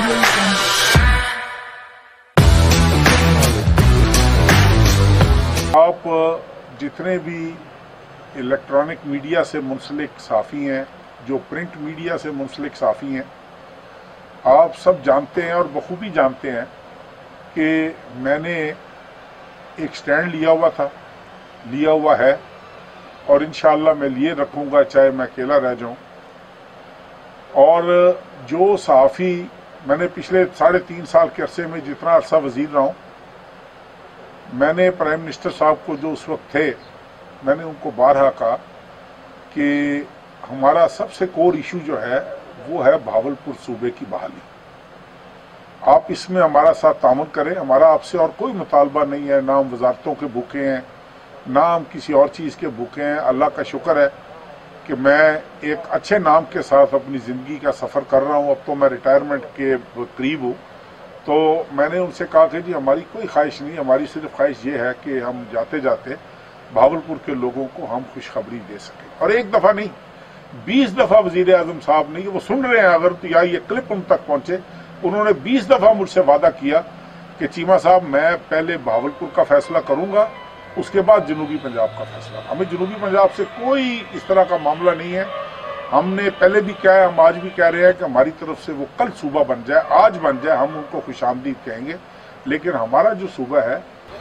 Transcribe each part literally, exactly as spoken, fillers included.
आप जितने भी इलेक्ट्रॉनिक मीडिया से मुंसलिक साफ़ी हैं, जो प्रिंट मीडिया से मुंसलिक साफ़ी हैं, आप सब जानते हैं और बखूबी जानते हैं कि मैंने एक स्टैंड लिया हुआ था, लिया हुआ है और इंशाअल्लाह मैं लिए रखूंगा, चाहे मैं अकेला रह जाऊं। और जो सहाफ़ी मैंने पिछले साढ़े तीन साल के अरसे में जितना अरसा वजीर रहा हूं, मैंने प्राइम मिनिस्टर साहब को जो उस वक्त थे, मैंने उनको बारहा कहा कि हमारा सबसे कोर इशू जो है वो है भावलपुर सूबे की बहाली। आप इसमें हमारा साथ तामुल करें। हमारा आपसे और कोई मुतालबा नहीं है, ना हम वजारतों के भूखे हैं, ना हम किसी और चीज़ के भूखे हैं। अल्लाह का शुक्र है कि मैं एक अच्छे नाम के साथ अपनी ज़िंदगी का सफ़र कर रहा हूँ। अब तो मैं रिटायरमेंट के करीब हूँ। तो मैंने उनसे कहा कि जी हमारी कोई ख्वाहिश नहीं, हमारी सिर्फ ख्वाहिश ये है कि हम जाते जाते भावलपुर के लोगों को हम खुशखबरी दे सकें। और एक दफ़ा नहीं, बीस दफ़ा वज़ीर आज़म साहब ने, वो सुन रहे हैं अगर तो, या ये क्लिप उन तक पहुंचे, उन्होंने बीस दफ़ा मुझसे वादा किया कि चीमा साहब मैं पहले भावलपुर का फैसला करूंगा, उसके बाद जनूबी पंजाब का फैसला। हमें जनूबी पंजाब से कोई इस तरह का मामला नहीं है। हमने पहले भी कहा है, हम आज भी कह रहे हैं कि हमारी तरफ से वो कल सूबा बन जाए, आज बन जाए, हम उनको खुशामदीद कहेंगे। लेकिन हमारा जो सूबा है,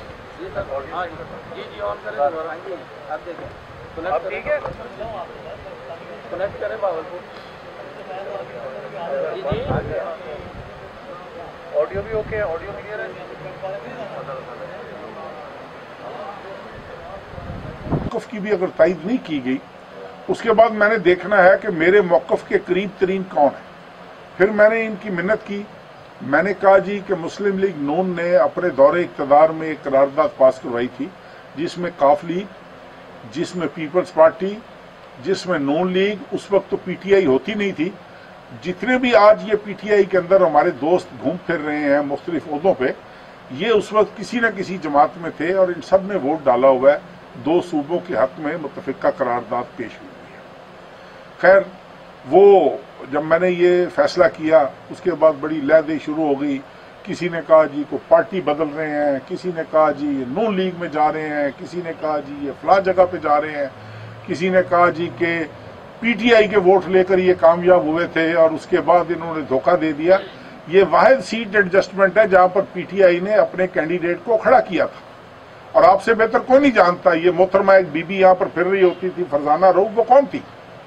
ऑडियो भी ओके है, ऑडियो क्लियर है। मौक़िफ़ की भी अगर तायद नहीं की गई, उसके बाद मैंने देखना है कि मेरे मौक़िफ़ के करीब तरीन कौन है। फिर मैंने इनकी मिन्नत की, मैंने कहा जी कि मुस्लिम लीग नून ने अपने दौरे इक़्तिदार में एक करारदाद पास करवाई थी, जिसमें काफ लीग, जिसमें पीपल्स पार्टी, जिसमें नून लीग, उस वक्त तो पीटीआई होती नहीं थी, जितने भी आज ये पीटीआई के अंदर हमारे दोस्त घूम फिर रहे हैं मुख्तलिफ ओहदों पे, ये उस वक्त किसी न किसी जमात में थे और इन सब ने वोट डाला हुआ है। दो सूबों के हक में मुत्तफ़िका करारदाद पेश हुई है। खैर, वो जब मैंने ये फैसला किया, उसके बाद बड़ी लहदें शुरू हो गई। किसी ने कहा जी को पार्टी बदल रहे हैं, किसी ने कहा जी ये नून लीग में जा रहे हैं, किसी ने कहा जी ये फला जगह पे जा रहे हैं, किसी ने कहा जी के पीटीआई के वोट लेकर ये कामयाब हुए थे और उसके बाद इन्होंने धोखा दे दिया। ये वाहिद सीट एडजस्टमेंट है जहां पर पीटीआई ने अपने कैंडिडेट को खड़ा किया था। और आपसे बेहतर कोई नहीं जानता, ये मोहतरमा एक बीबी यहां पर फिर रही होती थी, फरजाना रऊफ, वो कौन थी?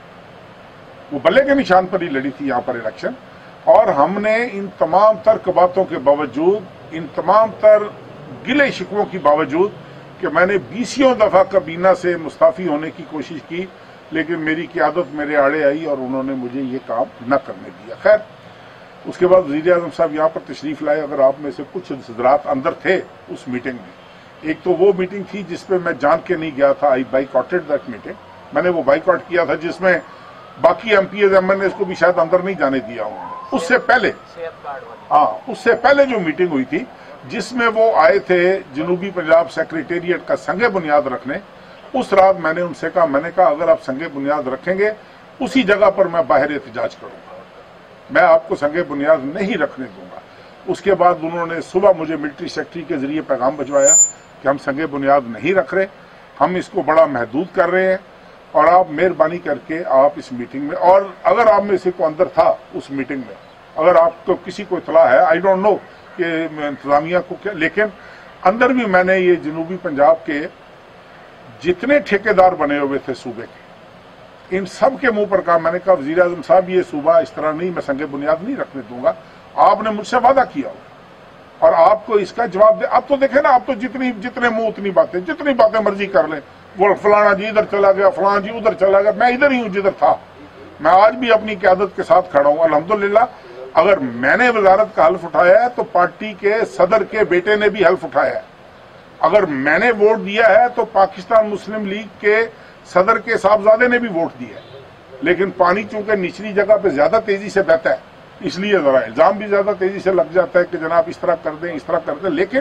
वो बल्ले के निशान पर ही लड़ी थी यहां पर इलेक्शन। और हमने इन तमाम तर बातों के बावजूद, इन तमाम तर गिले शिकवों की बावजूद कि मैंने बीसियों दफा काबीना से मुस्ताफी होने की कोशिश की, लेकिन मेरी क़यादत मेरे आड़े आई और उन्होंने मुझे ये काम न करने दिया। खैर, उसके बाद वज़ीर आज़म साहब यहाँ पर तशरीफ लाए। अगर आप में से कुछ हज़रात अंदर थे उस मीटिंग में, एक तो वो मीटिंग थी जिसपे मैं जान के नहीं गया था, आई बाइकॉटेड दैट मीटिंग। मैंने वो बाइकॉट किया था जिसमें बाकी एमपीएस एमएनएस को भी शायद अंदर नहीं जाने दिया उन्होंने। उससे पहले, हाँ, उससे पहले जो मीटिंग हुई थी जिसमें वो आए थे जनूबी पंजाब सेक्रेटेरिएट का संगे बुनियाद रखने, उस रात मैंने उनसे कहा, मैंने कहा अगर आप संगे बुनियाद रखेंगे उसी जगह पर मैं बाहर एहतजाज करूंगा, मैं आपको संगे बुनियाद नहीं रखने दूंगा। उसके बाद उन्होंने सुबह मुझे मिलिट्री सेक्रेटरी के जरिए पैगाम भिजवाया कि हम संगे बुनियाद नहीं रख रहे, हम इसको बड़ा महदूद कर रहे हैं और आप मेहरबानी करके आप इस मीटिंग में, और अगर आप में से को अंदर था उस मीटिंग में, अगर आपको किसी को इतला है, आई डोंट नो कि इंतजामिया को क्या, लेकिन अंदर भी मैंने ये जनूबी पंजाब के जितने ठेकेदार बने हुए थे सूबे के, इन सब के मुंह पर कहा, मैंने कहा वज़ीर आज़म साहब ये सूबा इस तरह नहीं, मैं संगे बुनियाद नहीं रखने दूंगा, आपने मुझसे वादा किया और आपको इसका जवाब दे। अब तो देखे ना, अब तो जितनी जितने मुंह उतनी बातें, जितनी बातें मर्जी कर लें। वो फलाना जी इधर चला गया, फलाना जी उधर चला गया, मैं इधर ही हूं जिधर था। मैं आज भी अपनी क़यादत के साथ खड़ा हूं अल्हम्दुलिल्लाह। अगर मैंने वजारत का हल्फ उठाया है तो पार्टी के सदर के बेटे ने भी हल्फ उठाया है। अगर मैंने वोट दिया है तो पाकिस्तान मुस्लिम लीग के सदर के साहबजादे ने भी वोट दिया है। लेकिन पानी चूंकि निचली जगह पे ज्यादा तेजी से बहता है, इसलिए जरा इल्जाम भी ज्यादा तेजी से लग जाता है कि जनाब इस तरह कर दें, इस तरह कर दें। लेकिन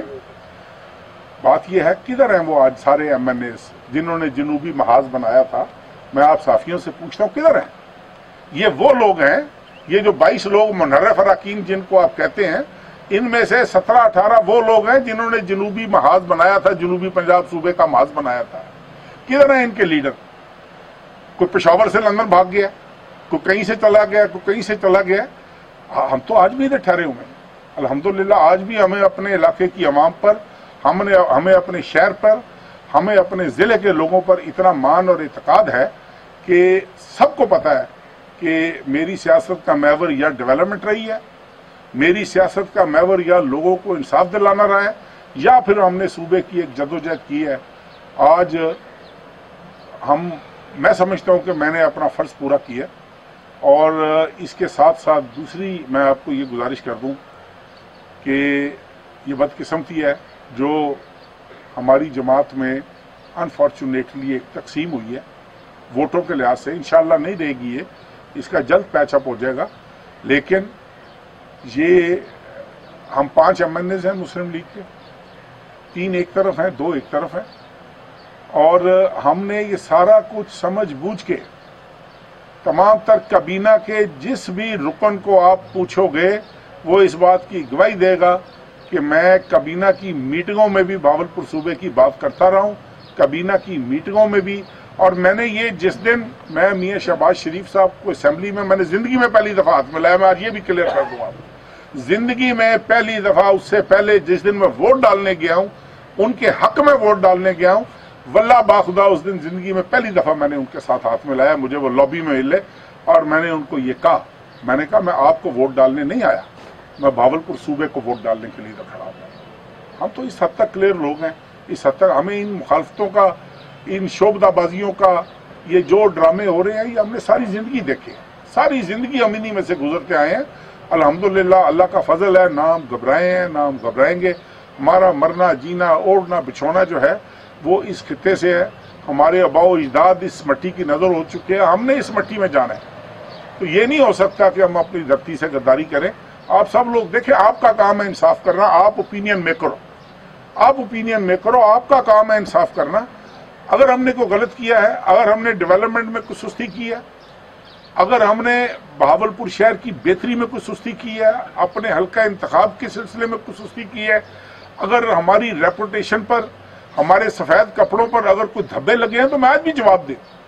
बात यह है, किधर हैं वो आज सारे एमएनए जिन्होंने जनूबी महाज बनाया था? मैं आप साफियों से पूछता हूं, किधर हैं? ये वो लोग हैं ये जो बाईस लोग मुनर्रफ अरकान जिनको आप कहते हैं, इनमें से सत्रह अठारह वो लोग हैं जिन्होंने जनूबी महाज बनाया था, जनूबी पंजाब सूबे का महाज बनाया था। किधर है इनके लीडर? कोई पेशावर से लंदन भाग गया, कोई कहीं से चला गया, कोई कहीं से चला गया। हम तो आज भी इधर ठहरे हुए हैं। अल्हम्दुलिल्लाह आज भी हमें अपने इलाके की आवाम पर, हमने हमें अपने शहर पर, हमें अपने ज़िले के लोगों पर इतना मान और इत्मीनान है कि सबको पता है कि मेरी सियासत का महवर या डेवलपमेंट रही है, मेरी सियासत का महवर या लोगों को इंसाफ दिलाना रहा है, या फिर हमने सूबे की एक जदोजहद की है। आज हम मैं समझता हूं कि मैंने अपना फ़र्ज पूरा किया। और इसके साथ साथ दूसरी मैं आपको ये गुजारिश कर दूं कि ये बदकिस्मती है जो हमारी जमात में अनफॉर्चुनेटली एक तकसीम हुई है वोटों के लिहाज से। इंशाअल्लाह नहीं रहेगी ये, इसका जल्द पैचअप हो जाएगा। लेकिन ये हम पांच एम एन एज हैं मुस्लिम लीग के, तीन एक तरफ हैं, दो एक तरफ हैं, और हमने ये सारा कुछ समझ बूझ के तमाम तर काबीना के जिस भी रुकन को आप पूछोगे वो इस बात की गवाही देगा कि मैं काबीना की मीटिंगों में भी भावलपुर सूबे की बात करता रहा हूं, काबीना की मीटिंगों में भी। और मैंने ये जिस दिन मैं मियां शहबाज शरीफ साहब को असेंबली में मैंने जिंदगी में पहली दफा हाथ मिलाया, मैं आज ये भी क्लियर कर दूंगा, जिंदगी में पहली दफा, उससे पहले जिस दिन मैं वोट डालने गया हूं, उनके हक में वोट डालने गया हूं, वल्लाह बाखुदा उस दिन जिंदगी में पहली दफा मैंने उनके साथ हाथ मिलाया। मुझे वो लॉबी में मिले और मैंने उनको ये कहा, मैंने कहा मैं आपको वोट डालने नहीं आया, मैं भावलपुर सूबे को वोट डालने के लिए खड़ा हूं। हम तो इस हद तक क्लियर लोग हैं, इस हद तक हमें इन मुखालफतों का, इन शोबदाबाजियों का, ये जो ड्रामे हो रहे हैं, ये हमने सारी जिंदगी देखे, सारी जिंदगी हम इन्हीं में से गुजरते आए हैं। अल्हम्दुलिल्लाह अल्लाह का फजल है, ना हम घबराए हैं ना हम घबराएंगे। हमारा मरना जीना ओढ़ना बिछोना जो है वो इस खित्ते से है। हमारे अबाओ इजदाद इस मट्टी की नजर हो चुके हैं, हमने इस मट्टी में जाना है। तो ये नहीं हो सकता कि हम अपनी धरती से गद्दारी करें। आप सब लोग देखें, आपका काम है इंसाफ करना, आप ओपिनियन मेकर हो, आप ओपिनियन मेकर हो, आपका काम है इंसाफ करना। अगर हमने कोई गलत किया है, अगर हमने डेवलपमेंट में कुछ सुस्ती की है, अगर हमने बहावलपुर शहर की बेहतरी में कुछ सुस्ती की है, अपने हल्का इंतखाब के सिलसिले में कुछ सुस्ती की है, अगर हमारी रेपुटेशन पर, हमारे सफेद कपड़ों पर अगर कोई धब्बे लगे हैं, तो मैं आज भी जवाब दे